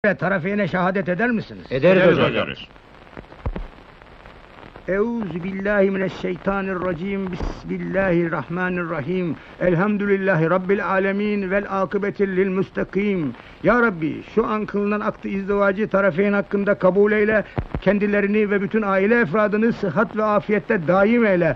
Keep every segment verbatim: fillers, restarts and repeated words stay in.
ve tarafeyne şehadet eder misiniz? Ederiz Ederiz hocam. hocam. Euzu billahi mineşşeytanirracim. Bismillahirrahmanirrahim. Elhamdülillahi rabbil alamin vel akıbeti lil mustakim. Ya Rabbi, şu an kılınan aktı izdivacı tarafeyn hakkında kabul eyle. Kendilerini ve bütün aile efradını sıhhat ve afiyette daim eyle.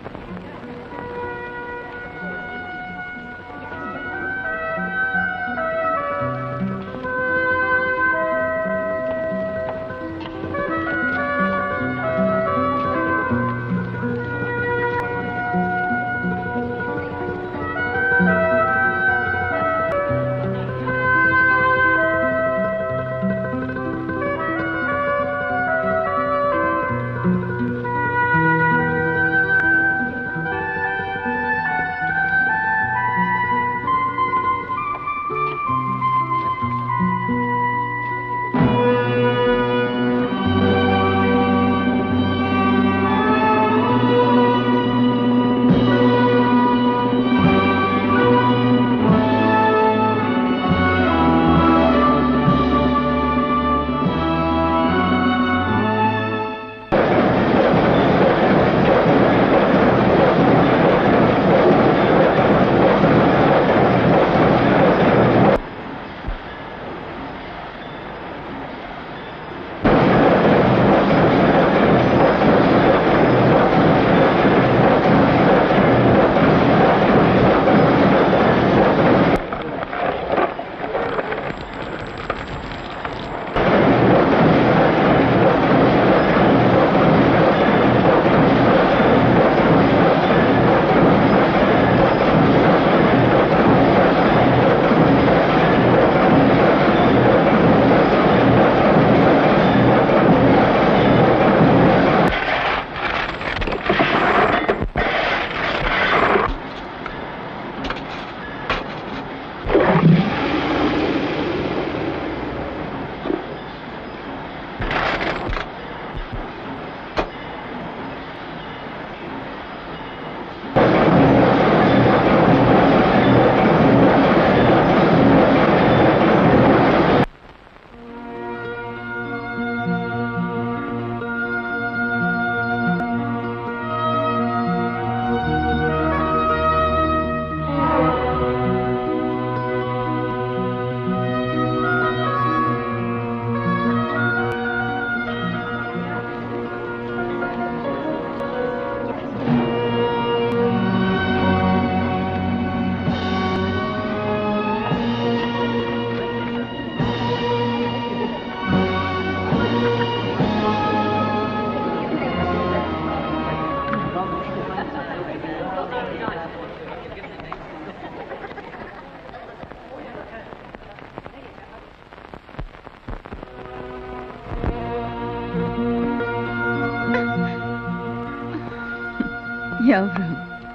Yavrum.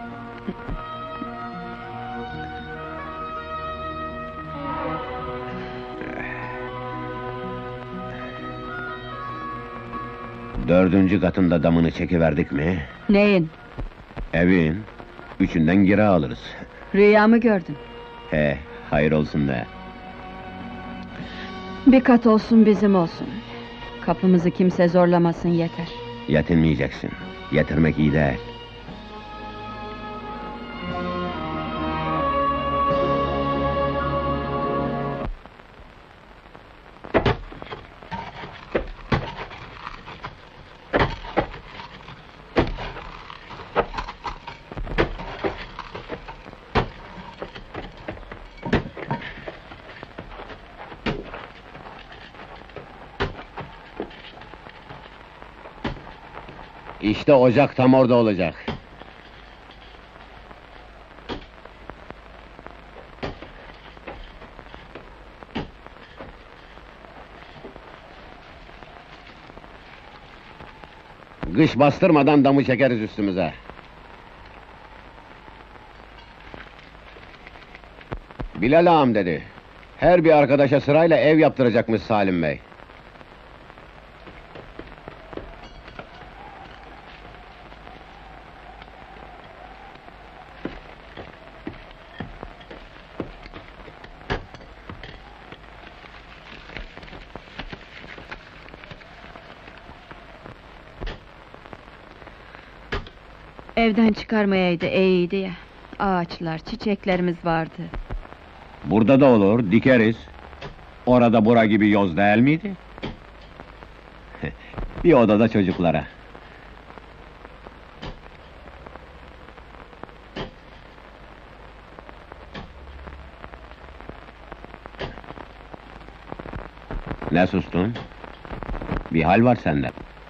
Dördüncü katında damını çekiverdik mi? Neyin? Evin. Üçünden kira alırız. Rüya mı gördün? He, hayır olsun da. Bir kat olsun bizim olsun. Kapımızı kimse zorlamasın yeter. Yetinmeyeceksin. Yetirmek iyi değil. İşte ocak tam orada olacak. Kış bastırmadan damı çekeriz üstümüze. Bilal ağam dedi. Her bir arkadaşa sırayla ev yaptıracakmış Salim Bey. Evden çıkarmayaydı iyiydi ya. Ağaçlar, çiçeklerimiz vardı. Burada da olur, dikeriz. Orada bura gibi yoz değil miydi? Bir odada çocuklara. Ne sustun? Bir hal var sende.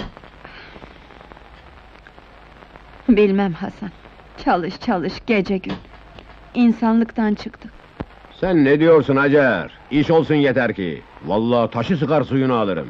Bilmem Hasan. Çalış çalış gece gün. İnsanlıktan çıktık. Sen ne diyorsun Hacer? İş olsun yeter ki. Vallahi taşı sıkar suyunu alırım.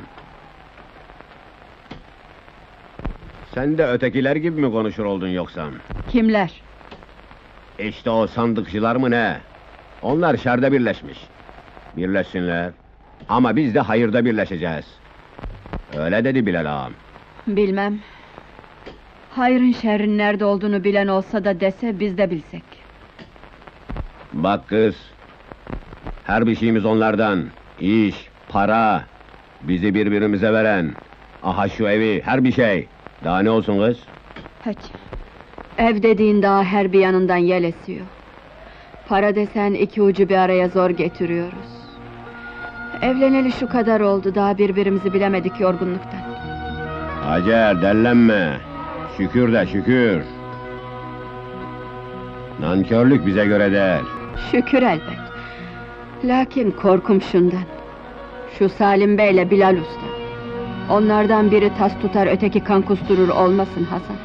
Sen de ötekiler gibi mi konuşur oldun yoksa? Kimler? İşte o sandıkçılar mı ne? Onlar şerde birleşmiş. Birleşsinler. Ama biz de hayırda birleşeceğiz. Öyle dedi Bilal ağam. Bilmem. Hayrın şerrin nerede olduğunu bilen olsa da dese biz de bilsek. Bak kız, her bir şeyimiz onlardan. İş, para, bizi birbirimize veren. Aha şu evi, her bir şey. Daha ne olsun kız? Peki. Ev dediğin daha her bir yanından yel esiyor. Para desen iki ucu bir araya zor getiriyoruz. Evleneli şu kadar oldu, daha birbirimizi bilemedik yorgunluktan. Hacer, dellenme. Şükür de şükür. Nankörlük bize göre değil. Şükür elbet. Lakin korkum şundan. Şu Salim Bey'le Bilal Usta. Onlardan biri tas tutar, öteki kan kusturur olmasın Hasan.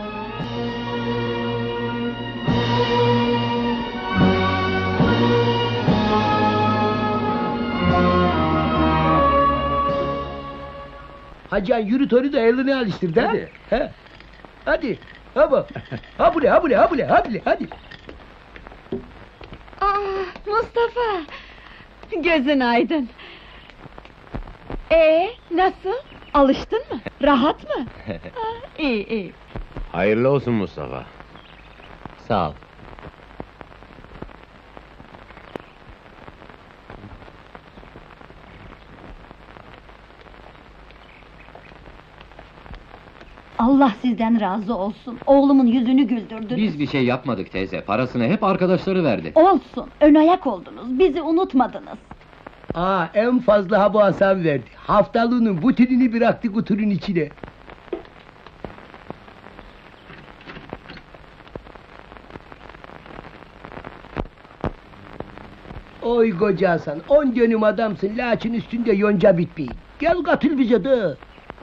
Hacan yürü Tori da elini alıştır da. Hadi. He. Hadi. Ha bak. Ha bule, ha bule, ha bule, ha bule, hadi. Aa, Mustafa! Gözün aydın. Ee, nasıl? Alıştın mı? Rahat mı? Ha, iyi, iyi. Hayırlı olsun Mustafa. Sağ ol. Allah sizden razı olsun. Oğlumun yüzünü güldürdünüz. Biz bir şey yapmadık teyze, parasını hep arkadaşları verdi. Olsun, ön ayak oldunuz, bizi unutmadınız. Aa, en fazla ha bu Hasan verdi. Haftalığının butinini bıraktı kutunun içine. Oy koca Hasan, on dönüm adamsın, laçın üstünde yonca bitmeyin. Gel katıl bize de.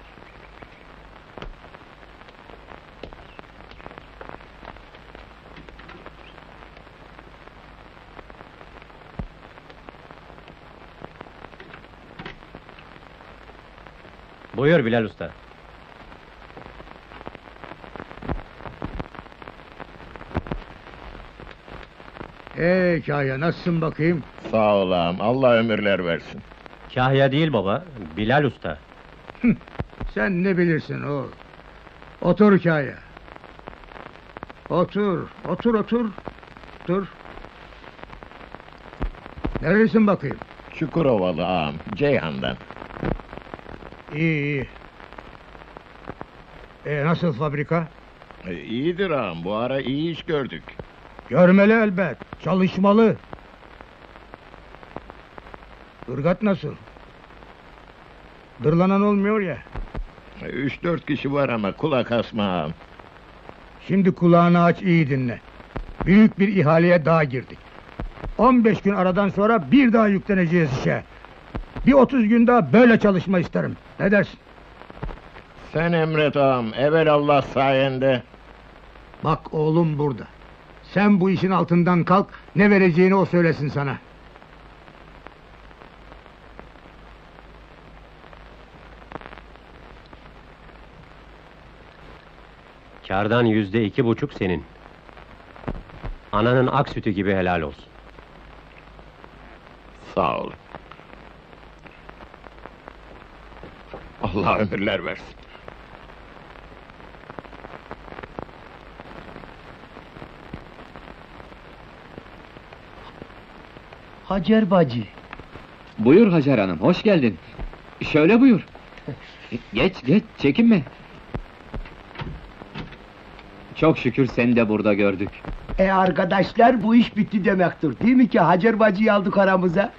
Buyur Bilal Usta. Ee Kaya, nasılsın bakayım? Sağ ol ağam, Allah ömürler versin. Kahya değil baba, Bilal Usta. Sen ne bilirsin oğul? Otur Kaya. Otur, otur, otur. Dur. Nerelisin bakayım? Çukurovalı ağam, Ceyhan'dan. İyi, iyi. Ee, nasıl fabrika? E, iyidir ağam, bu ara iyi iş gördük. Görmeli elbet, çalışmalı. Irgat nasıl? Dırlanan olmuyor ya. E, Üç dört kişi var ama kulak asma ağam. Şimdi kulağını aç, iyi dinle. Büyük bir ihaleye daha girdik. on beş gün aradan sonra bir daha yükleneceğiz işe. Bir otuz gün daha böyle çalışma isterim. Ne dersin? Sen emret ağam, evelallah sayende. Bak oğlum burada. Sen bu işin altından kalk, ne vereceğini o söylesin sana. Kârdan yüzde iki buçuk senin. Ananın ak sütü gibi helal olsun. Sağ ol. Allah ömürler versin. Hacer bacı. Buyur Hacer Hanım, hoş geldin. Şöyle buyur. Geç, geç, çekinme. Çok şükür seni de burada gördük. E arkadaşlar, bu iş bitti demektir, değil mi ki Hacer bacıyı aldık aramıza?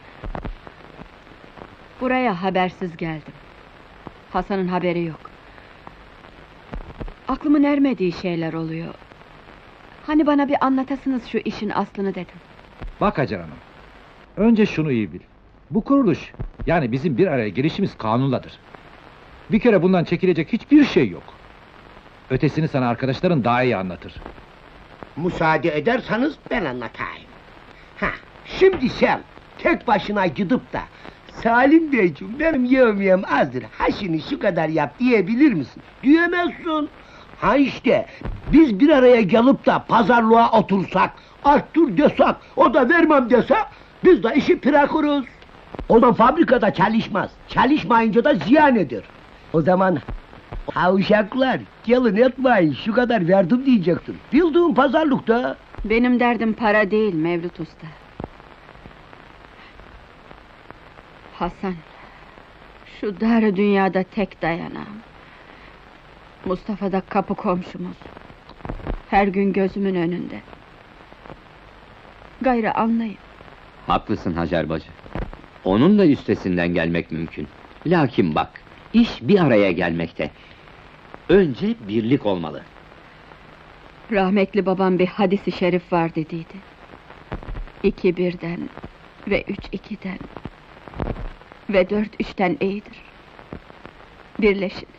Buraya habersiz geldim. Hasan'ın haberi yok. Aklımın ermediği şeyler oluyor. Hani bana bir anlatasınız şu işin aslını dedim. Bak Hacer Hanım, önce şunu iyi bil. Bu kuruluş, yani bizim bir araya girişimiz kanunladır. Bir kere bundan çekilecek hiçbir şey yok. Ötesini sana arkadaşların daha iyi anlatır. Müsaade ederseniz ben anlatayım. Ha, şimdi sen tek başına gidip de Salim Beyciğim benim yevmiyem azdır, ha şimdi şu kadar yap diyebilir misin? Diyemezsin. Ha işte, biz bir araya gelip de pazarlığa otursak, arttır desek, o da vermem dese, biz de işi bırakırız. O da fabrikada çalışmaz, çalışmayınca da ziyan eder. O zaman, ha uşaklar, gelin etmeyin, şu kadar verdim diyeceksin. Bildiğin pazarlıkta. Benim derdim para değil Mevlüt Usta. Hasan, şu dar dünyada tek dayanağım. Mustafa da kapı komşumuz. Her gün gözümün önünde. Gayrı anlayın. Haklısın Hacer bacı. Onun da üstesinden gelmek mümkün. Lakin bak, iş bir araya gelmekte. Önce birlik olmalı. Rahmetli babam bir hadis-i şerif var dediydi. İki birden ve üç ikiden ve dört üçten iyidir. Birleşiniz.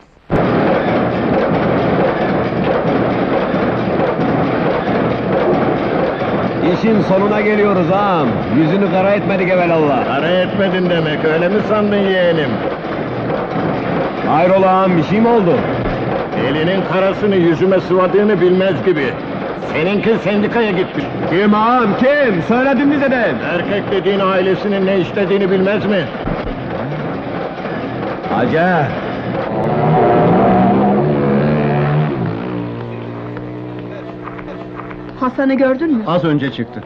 İşin sonuna geliyoruz ağam. Yüzünü kara etmedik evelallah. Kara etmedin demek, öyle mi sandın yeğenim? Hayrola ağam, bir şey mi oldu? Elinin karasını yüzüme sıvadığını bilmez gibi. Seninki sendikaya gitmiş. Kim ağam, kim? Söyledim bize de. Erkek dediğin ailesinin ne istediğini bilmez mi? Hacer! Hasan'ı gördün mü? Az önce çıktı.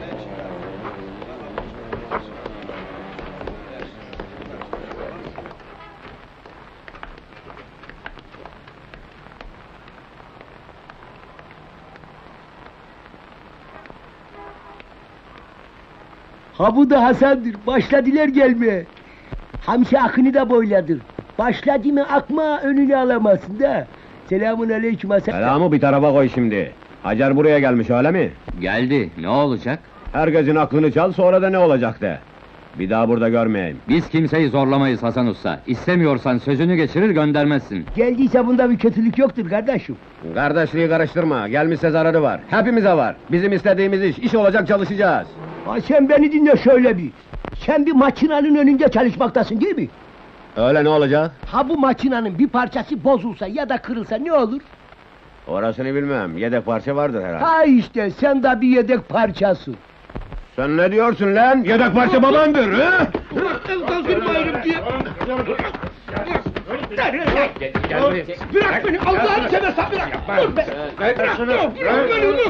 Ha bu da Hasan'dır, başladılar gelmeye. Hamsi akını da boyladır. Başladı mı akma önünü alamazsın da. Selamun aleyküm Hasan. Selamı bir tarafa koy şimdi. Hacer buraya gelmiş öyle mi? Geldi, ne olacak? Herkesin aklını çal, sonra da ne olacak de. Bir daha burada görmeyeyim. Biz kimseyi zorlamayız Hasan Usta. İstemiyorsan sözünü geçirir göndermezsin. Geldiyse bunda bir kötülük yoktur kardeşim. Kardeşliği karıştırma, gelmişse zararı var. Hepimize var. Bizim istediğimiz iş, iş olacak çalışacağız. Ha sen beni dinle şöyle bir. Sen bir makinanın önünde çalışmaktasın değil mi? Öyle ne olacak? Ha bu makinanın bir parçası bozulsa ya da kırılsa ne olur? Orasını bilmem, yedek parça vardır herhalde. Ha işte sen de bir yedek parçasın. Sen ne diyorsun lan? Yedek parça babandır, hı? Kazırmayırım diye. Bırak beni, Allah'ını seversen bırak! Dur be! Bırak, dur, bırak beni, dur!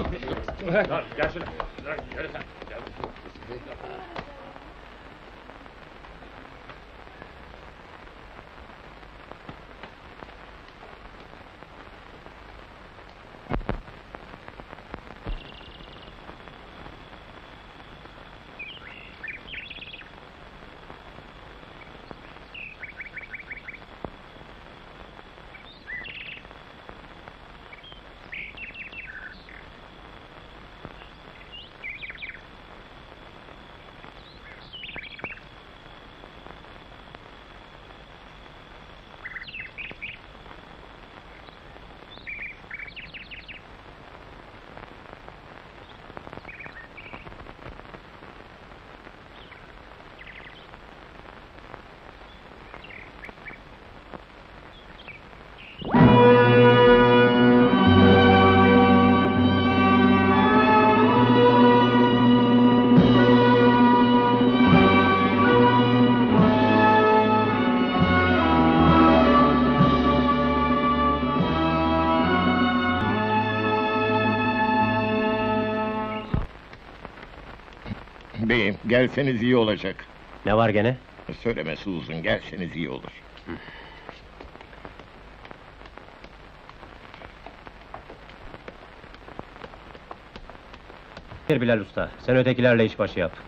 Beyim, gelseniz iyi olacak. Ne var gene? Söylemesi uzun, gelseniz iyi olur. Bilal Usta, sen ötekilerle işbaşı yap.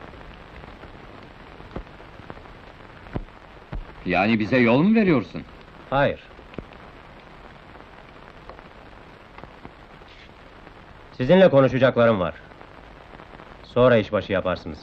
Yani bize yol mu veriyorsun? Hayır. Sizinle konuşacaklarım var. Sonra işbaşı yaparsınız.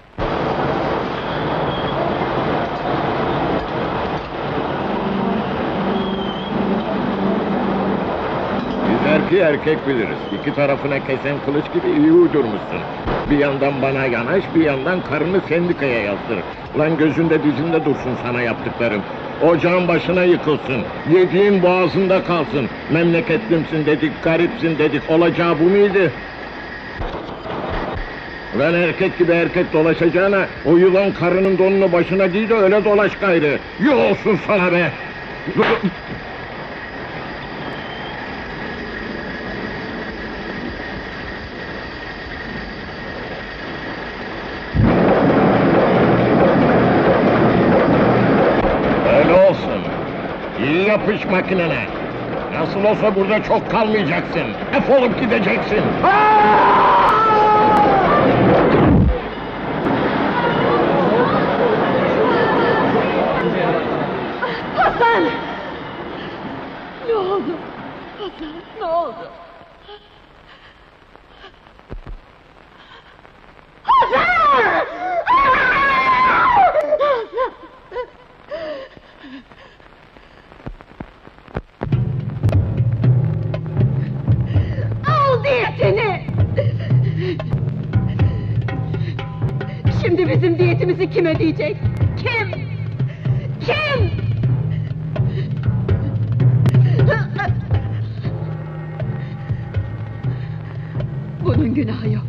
Biz erkeği erkek biliriz. İki tarafına kesen kılıç gibi iyi uydurmuşsun. Bir yandan bana yanaş, bir yandan karını sendikaya yazdır. Lan gözünde dizinde dursun sana yaptıklarım. Ocağın başına yıkılsın. Yediğin boğazında kalsın. Memleketlimsin dedik, garipsin dedik. Olacağı bu muydu? Lan erkek gibi erkek dolaşacağına, o yılan karının donunu başına giy de öyle dolaş gayrı. Yuh olsun sana be! Öyle olsun. İyi yapış makinene. Nasıl olsa burada çok kalmayacaksın. Defolup gideceksin. Hasan! Ne oldu? Hasan, ne oldu? Hasan! Al diyetini! Şimdi bizim diyetimizi kim ödeyecek? Kim? Kim? Bunun günahı yok.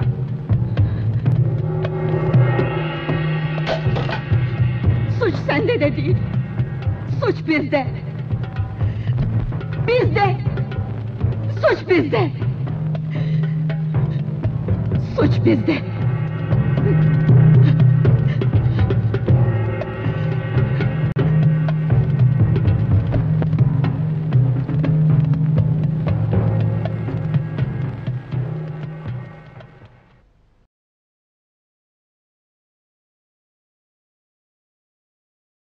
Suç sende de değil. Suç bizde. Bizde. Suç bizde. Suç bizde.